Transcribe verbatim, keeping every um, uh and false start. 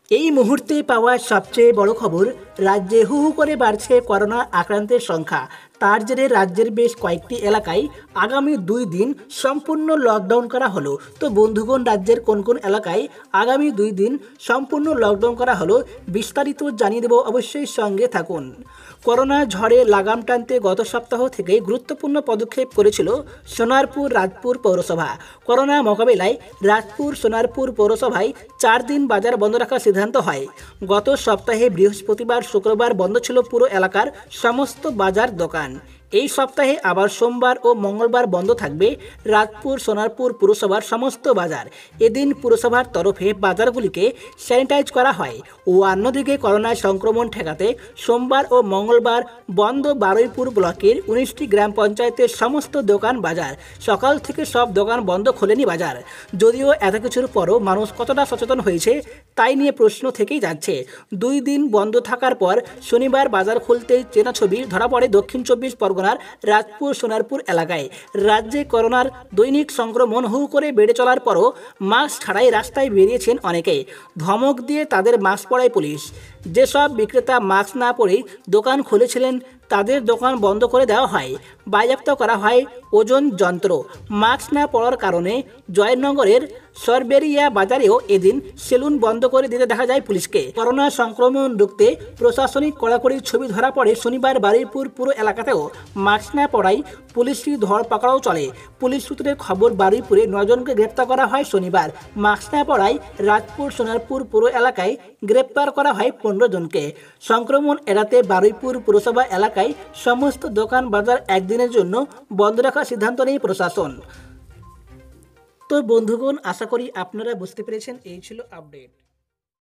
এই মুহূর্তে পাওয়া সবচেয়ে বড় খবর, রাজ্যে হু হু করে বাড়ছে করোনা আক্রান্তের সংখ্যা। তার জেরে রাজ্যের বেশ কয়েকটি এলাকায় আগামী দুই দিন সম্পূর্ণ লকডাউন করা হলো। তো বন্ধুগণ, রাজ্যের কোন কোন এলাকায় আগামী দুই দিন সম্পূর্ণ লকডাউন করা হলো বিস্তারিত জানিয়ে দেব, অবশ্যই সঙ্গে থাকুন। করোনা ঝড়ে লাগাম টানতে গত সপ্তাহ থেকে গুরুত্বপূর্ণ পদক্ষেপ করেছিল সোনারপুর রাজপুর পৌরসভা। করোনা মোকাবিলায় রাজপুর সোনারপুর পৌরসভায় চার দিন বাজার বন্ধ রাখার সিদ্ধান্ত হয়। গত সপ্তাহে বৃহস্পতিবার শুক্রবার বন্ধ ছিল পুরো এলাকার সমস্ত বাজার দোকান। এই সপ্তাহে আবার সোমবার ও মঙ্গলবার বন্ধ থাকবে রাজপুর সোনারপুর পুরসভার সমস্ত বাজার। এদিন পুরসভার তরফে বাজারগুলিকে স্যানিটাইজ করা হয়। ও অন্যদিকে করোনা সংক্রমণ ঠেকাতে সোমবার ও মঙ্গলবার বন্ধ বারুইপুর ব্লকের উনিশটি গ্রাম পঞ্চায়েতের সমস্ত দোকান বাজার। সকাল থেকে সব দোকান বন্ধ খোলেনি বাজার। যদিও এত কিছুর পরও মানুষ কতটা সচেতন হয়েছে তাই নিয়ে প্রশ্ন থেকেই যাচ্ছে। দুই দিন বন্ধ থাকার পর শনিবার বাজার খুলতেই চেনা ছবি ধরা পড়ে দক্ষিণ চব্বিশ পরগনার রাজপুর সোনারপুর এলাকায়। রাজ্যে করোনার দৈনিক সংক্রমণ হু করে বেড়ে চলার পরও মাস্ক ছাড়াই রাস্তায় বেরিয়েছেন অনেকেই। ধমক দিয়ে তাদের মাস্ক পরায় পুলিশ। যেসব বিক্রেতা মাস্ক না পরেই দোকান খুলেছিলেন তাদের দোকান বন্ধ করে দেওয়া হয়। বাজেয়াপ্ত করা হয় ওজন যন্ত্র। মাস্ক না পরার কারণে জয়নগরের সরবেরিয়া বাজারেও এদিন সেলুন বন্ধ করে দিতে দেখা যায় পুলিশকে। করোনা সংক্রমণ রুখতে প্রশাসনিক কড়াকড়ির ছবি ধরা পড়ে শনিবার বারুইপুর পুরো এলাকাতেও মাস্ক না পরায় পুলিশি ধরপাকড়াও চলে। পুলিশ সূত্রের খবর, বারুইপুরে নয়জনকে গ্রেপ্তার করা হয় শনিবার। মাস্ক না পরায় রাজপুর সোনারপুর পুরো এলাকায় গ্রেপ্তার করা হয় পনেরো জনকে। সংক্রমণ এড়াতে বারুইপুর পুরসভা এলাকায় সমস্ত দোকান বাজার একদিনের জন্য বন্ধ রাখার সিদ্ধান্ত নেয় প্রশাসন। তো বন্ধুগণ, আশা করি আপনারা বুঝতে পেরেছেন। এই ছিল আপডেট।